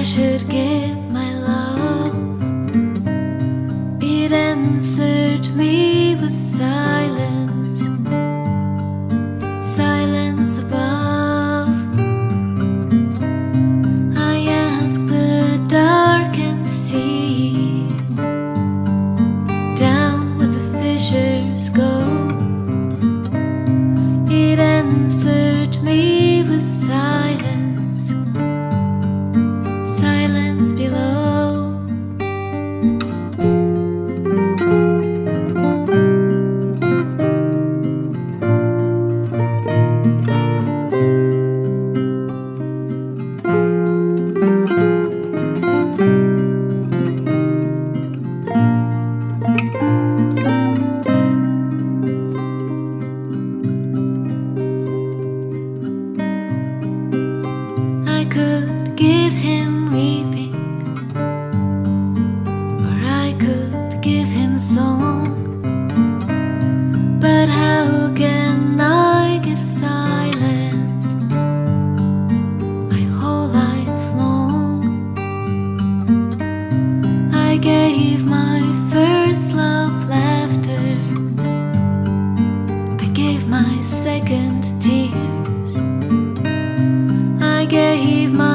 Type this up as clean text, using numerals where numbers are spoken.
should give my love. It answered me with silence, silence above. I asked the darkened sea, down where the fishers go. It answered me with silence, silence below. I could give him weeping, or I could give him song, but how can I give silence my whole life long? I gave my first love laughter, I gave my second tears, I gave my